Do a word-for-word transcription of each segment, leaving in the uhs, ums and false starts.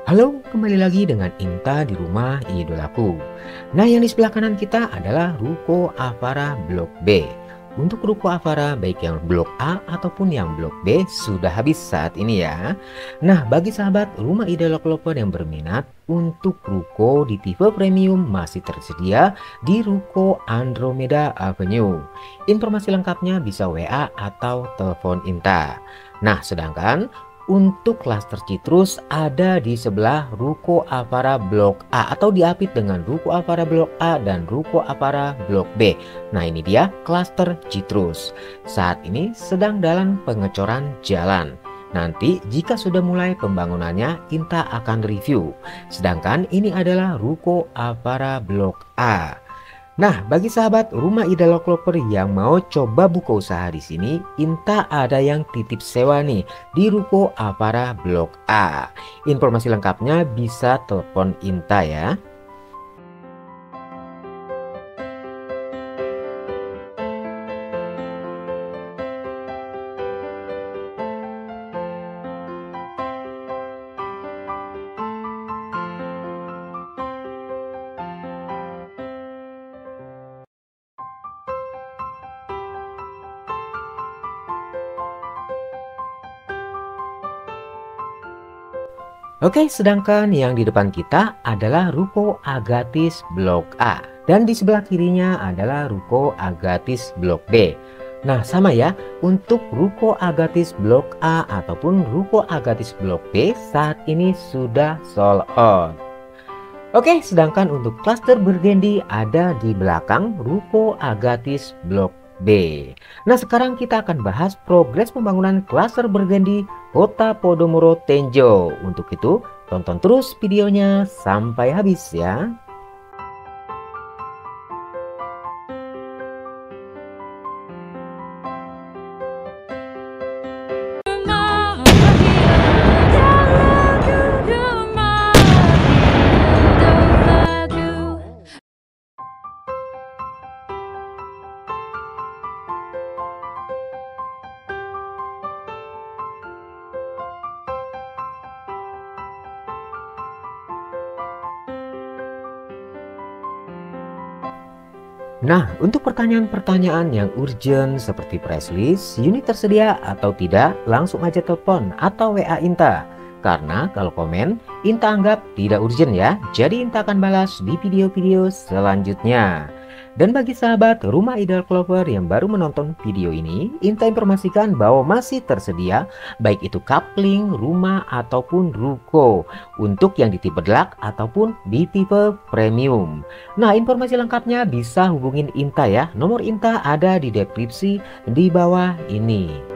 Halo, kembali lagi dengan Inta di rumah idolaku. Nah, yang di sebelah kanan kita adalah Ruko Avara Blok B. Untuk Ruko Avara baik yang Blok A ataupun yang Blok B sudah habis saat ini ya. Nah, bagi sahabat rumah idola developer yang berminat untuk Ruko di tipe premium masih tersedia di Ruko Andromeda Avenue. Informasi lengkapnya bisa W A atau telepon Inta. Nah, sedangkan untuk klaster citrus ada di sebelah Ruko Avara Blok A atau diapit dengan Ruko Avara Blok A dan Ruko Avara Blok B. Nah, ini dia klaster citrus. Saat ini sedang dalam pengecoran jalan. Nanti jika sudah mulai pembangunannya, Inta akan review. Sedangkan ini adalah Ruko Avara Blok A. Nah, bagi sahabat rumah idola developer yang mau coba buka usaha di sini, Inta ada yang titip sewa nih di Ruko Avara Blok A. Informasi lengkapnya bisa telepon Inta ya. Oke, sedangkan yang di depan kita adalah Ruko Agatis Blok A. Dan di sebelah kirinya adalah Ruko Agatis Blok B. Nah, sama ya, untuk Ruko Agatis Blok A ataupun Ruko Agatis Blok B saat ini sudah sold out. Oke, sedangkan untuk klaster Burgundy ada di belakang Ruko Agatis Blok B. Nah, sekarang kita akan bahas progres pembangunan klaster Burgundy Kota Podomoro Tenjo. Untuk itu, tonton terus videonya sampai habis ya. Nah, untuk pertanyaan-pertanyaan yang urgent seperti price list, unit tersedia atau tidak, langsung aja telepon atau W A Inta. Karena kalau komen, Inta anggap tidak urgent ya, jadi Inta akan balas di video-video selanjutnya. Dan bagi sahabat rumah idola developer yang baru menonton video ini, Inta informasikan bahwa masih tersedia baik itu kapling, rumah, ataupun ruko untuk yang di tipe deluxe ataupun di tipe premium. Nah, informasi lengkapnya bisa hubungin Inta ya. Nomor Inta ada di deskripsi di bawah ini.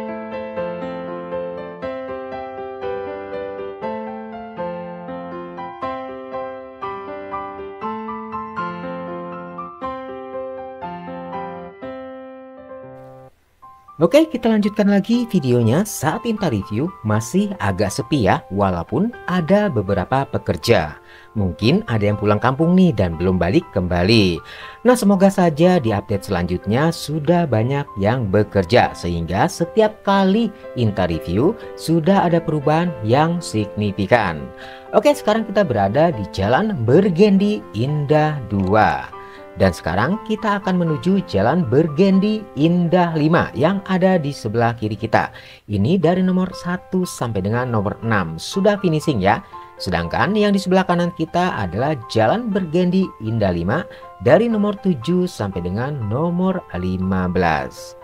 Oke, kita lanjutkan lagi videonya. Saat Inta review masih agak sepi ya, walaupun ada beberapa pekerja. Mungkin ada yang pulang kampung nih dan belum balik kembali. Nah, semoga saja di update selanjutnya sudah banyak yang bekerja, sehingga setiap kali Inta review sudah ada perubahan yang signifikan. Oke, sekarang kita berada di Jalan Burgundy Indah dua. Dan sekarang kita akan menuju Jalan Burgundy Indah lima yang ada di sebelah kiri kita. Ini dari nomor satu sampai dengan nomor enam sudah finishing ya. Sedangkan yang di sebelah kanan kita adalah Jalan Burgundy Indah lima dari nomor tujuh sampai dengan nomor lima belas.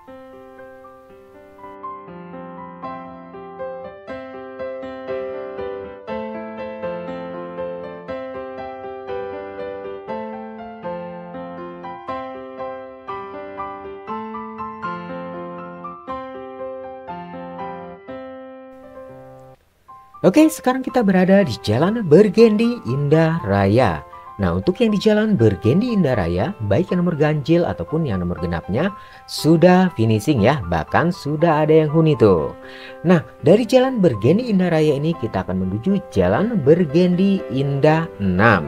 Oke, sekarang kita berada di Jalan Burgundy Indah Raya. Nah, untuk yang di Jalan Burgundy Indah Raya, baik yang nomor ganjil ataupun yang nomor genapnya sudah finishing ya, bahkan sudah ada yang huni tuh. Nah, dari Jalan Burgundy Indah Raya ini kita akan menuju Jalan Burgundy Indah enam.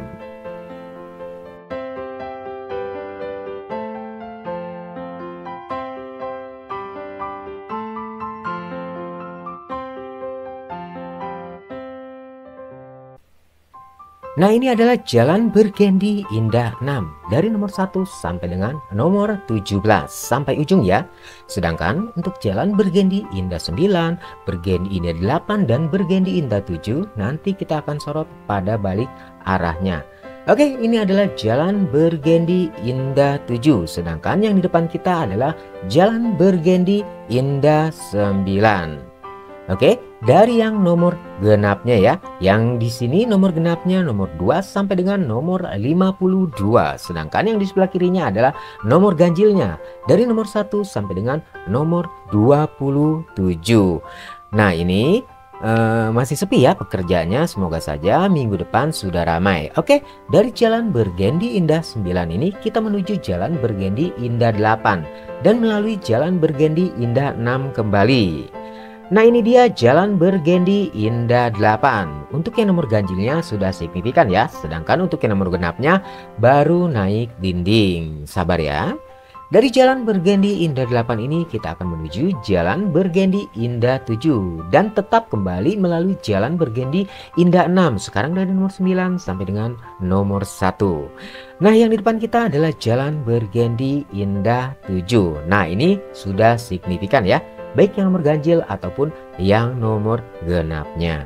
Nah, ini adalah Jalan Bergendi Indah enam dari nomor satu sampai dengan nomor tujuh belas sampai ujung ya. Sedangkan untuk Jalan Bergendi Indah sembilan, Bergendi Indah delapan dan Bergendi Indah tujuh nanti kita akan sorot pada balik arahnya. Oke, ini adalah Jalan Bergendi Indah tujuh, sedangkan yang di depan kita adalah Jalan Bergendi Indah sembilan. Oke, dari yang nomor genapnya ya. Yang di sini nomor genapnya nomor dua sampai dengan nomor lima puluh dua. Sedangkan yang di sebelah kirinya adalah nomor ganjilnya dari nomor satu sampai dengan nomor dua puluh tujuh. Nah, ini eh, masih sepi ya pekerjaannya. Semoga saja minggu depan sudah ramai. Oke, dari Jalan Bergendi Indah sembilan ini kita menuju Jalan Bergendi Indah delapan dan melalui Jalan Bergendi Indah enam kembali. Nah, ini dia Jalan Bergendi Indah delapan. Untuk yang nomor ganjilnya sudah signifikan ya. Sedangkan untuk yang nomor genapnya baru naik dinding. Sabar ya. Dari Jalan Bergendi Indah delapan ini kita akan menuju Jalan Bergendi Indah tujuh. Dan tetap kembali melalui Jalan Bergendi Indah enam. Sekarang dari nomor sembilan sampai dengan nomor satu. Nah, yang di depan kita adalah Jalan Bergendi Indah tujuh. Nah, ini sudah signifikan ya, baik yang nomor ganjil ataupun yang nomor genapnya.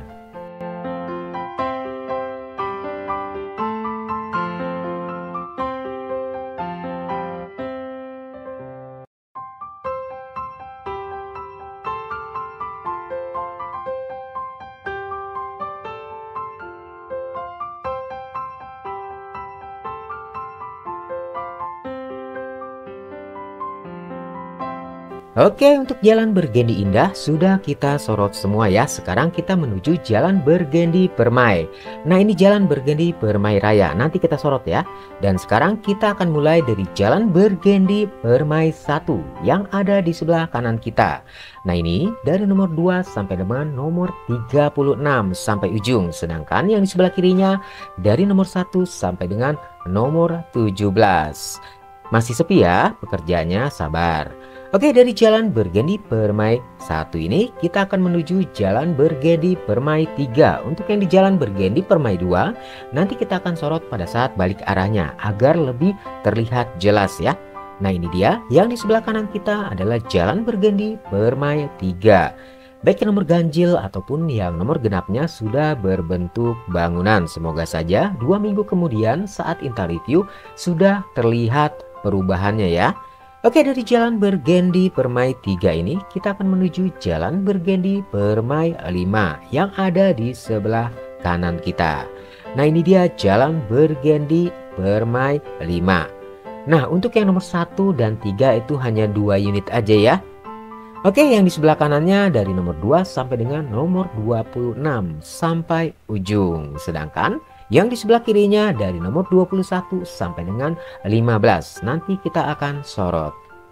Oke, untuk Jalan Bergendi Indah sudah kita sorot semua ya. Sekarang kita menuju Jalan Bergendi Permai. Nah, ini Jalan Bergendi Permai Raya. Nanti kita sorot ya. Dan sekarang kita akan mulai dari Jalan Bergendi Permai satu yang ada di sebelah kanan kita. Nah, ini dari nomor dua sampai dengan nomor tiga puluh enam sampai ujung. Sedangkan yang di sebelah kirinya dari nomor satu sampai dengan nomor tujuh belas. Masih sepi ya pekerjaannya, sabar. Oke, dari Jalan Bergendi Permai satu ini kita akan menuju Jalan Bergendi Permai tiga. Untuk yang di Jalan Bergendi Permai dua nanti kita akan sorot pada saat balik arahnya agar lebih terlihat jelas ya. Nah, ini dia yang di sebelah kanan kita adalah Jalan Bergendi Permai tiga. Baik yang nomor ganjil ataupun yang nomor genapnya sudah berbentuk bangunan. Semoga saja dua minggu kemudian saat Inta review sudah terlihat perubahannya ya. Oke, dari Jalan Bergendi Permai tiga ini kita akan menuju Jalan Bergendi Permai lima yang ada di sebelah kanan kita. Nah, ini dia Jalan Bergendi Permai lima. Nah, untuk yang nomor satu dan tiga itu hanya dua unit aja ya. Oke, yang di sebelah kanannya dari nomor dua sampai dengan nomor dua puluh enam sampai ujung. Sedangkan yang di sebelah kirinya dari nomor dua puluh satu sampai dengan lima belas. Nanti kita akan sorot.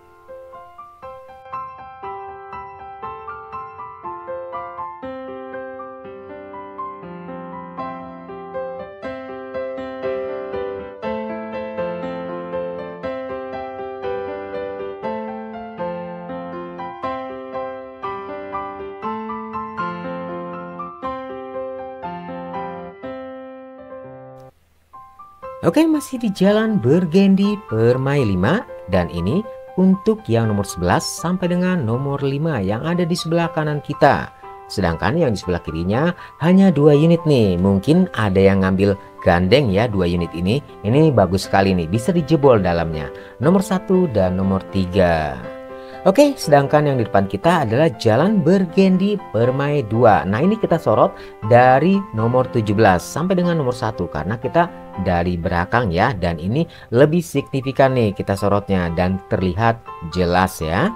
Oke, masih di Jalan Bergendi Permai lima dan ini untuk yang nomor sebelas sampai dengan nomor lima yang ada di sebelah kanan kita. Sedangkan yang di sebelah kirinya hanya dua unit nih. Mungkin ada yang ngambil gandeng ya dua unit ini. Ini bagus sekali nih, bisa dijebol dalamnya. Nomor satu dan nomor tiga. Oke, sedangkan yang di depan kita adalah Jalan Bergendi Permai dua. Nah, ini kita sorot dari nomor tujuh belas sampai dengan nomor satu karena kita dari belakang ya, dan ini lebih signifikan nih kita sorotnya dan terlihat jelas ya.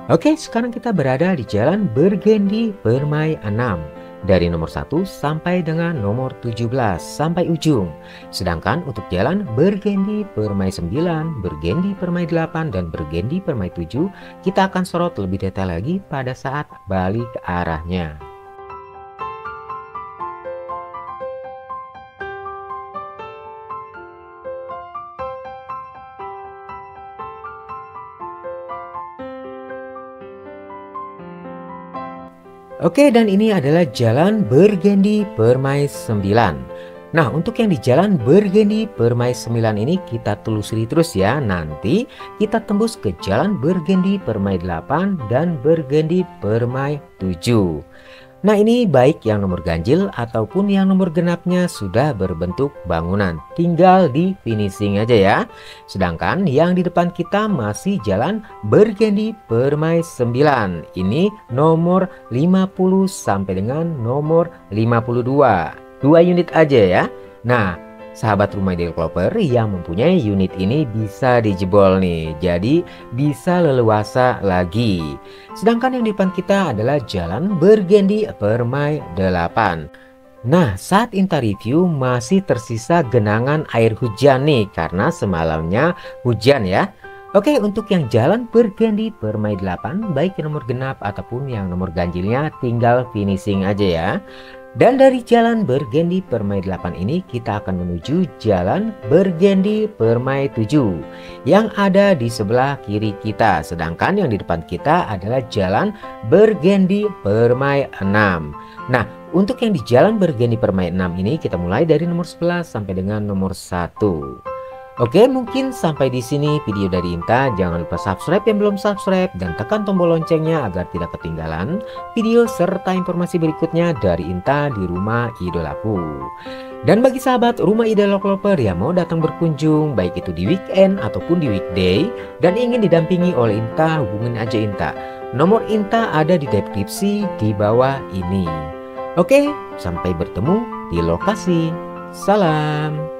Oke, sekarang kita berada di Jalan Bergendi Permai enam. Dari nomor satu sampai dengan nomor tujuh belas sampai ujung. Sedangkan untuk jalan Bergendi Permai sembilan, Bergendi Permai delapan, dan Bergendi Permai tujuh, kita akan sorot lebih detail lagi pada saat balik arahnya. Oke, dan ini adalah Jalan Bergendi Permai sembilan. Nah, untuk yang di Jalan Bergendi Permai sembilan ini kita telusuri terus ya. Nanti kita tembus ke Jalan Bergendi Permai delapan dan Bergendi Permai tujuh. Nah, ini baik yang nomor ganjil ataupun yang nomor genapnya sudah berbentuk bangunan. Tinggal di finishing aja ya. Sedangkan yang di depan kita masih Jalan Bergendi Permai sembilan. Ini nomor lima puluh sampai dengan nomor lima puluh dua. Dua unit aja ya. Nah, sahabat rumah developer yang mempunyai unit ini bisa dijebol nih, jadi bisa leluasa lagi. Sedangkan yang di depan kita adalah Jalan Bergendi Permai delapan. Nah, saat Inta review masih tersisa genangan air hujan nih karena semalamnya hujan ya. Oke, untuk yang Jalan Bergendi Permai delapan, baik yang nomor genap ataupun yang nomor ganjilnya tinggal finishing aja ya. Dan dari Jalan Bergendi Permai delapan ini kita akan menuju Jalan Bergendi Permai tujuh yang ada di sebelah kiri kita. Sedangkan yang di depan kita adalah Jalan Bergendi Permai enam. Nah, untuk yang di Jalan Bergendi Permai enam ini kita mulai dari nomor sebelas sampai dengan nomor satu. Oke, mungkin sampai di sini video dari Inta. Jangan lupa subscribe yang belum subscribe dan tekan tombol loncengnya agar tidak ketinggalan video serta informasi berikutnya dari Inta di rumah idolaku. Dan bagi sahabat rumah idola developer yang mau datang berkunjung baik itu di weekend ataupun di weekday dan ingin didampingi oleh Inta, hubungin aja Inta. Nomor Inta ada di deskripsi di bawah ini. Oke, sampai bertemu di lokasi. Salam.